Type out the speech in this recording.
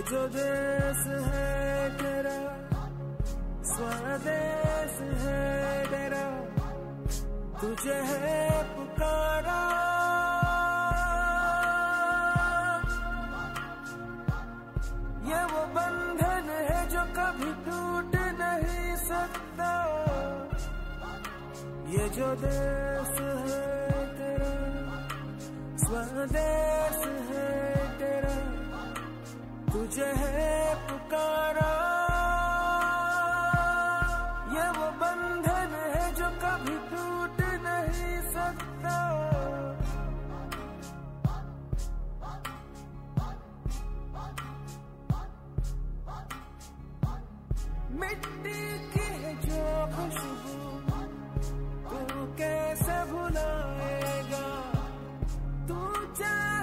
जो देश है तेरा, स्वदेश है तेरा, तुझे है पुकारा। ये वो बंधन है जो कभी टूट नहीं सकता। ये जो देश है तेरा, स्वदेश है तेरा, तुझे है पुकारा। ये वो बंधन है जो कभी टूट नहीं सकता। मिट्टी की है जो खुशबू तू कैसे भुलाएगा, तू जा